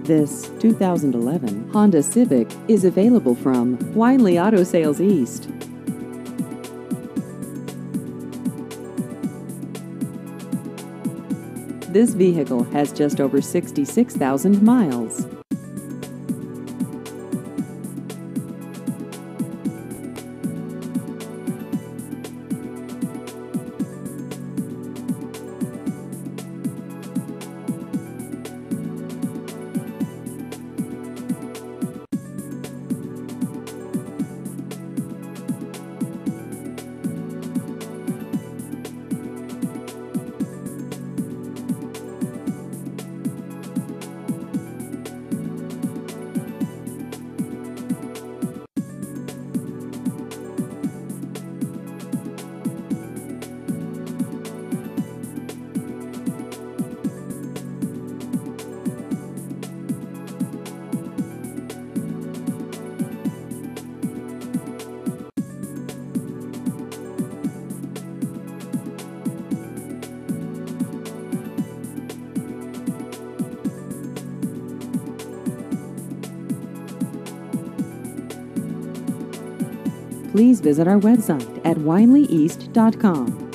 This 2011 Honda Civic is available from Weinle Auto Sales East. This vehicle has just over 66,000 miles. Please visit our website at WeinleEast.com.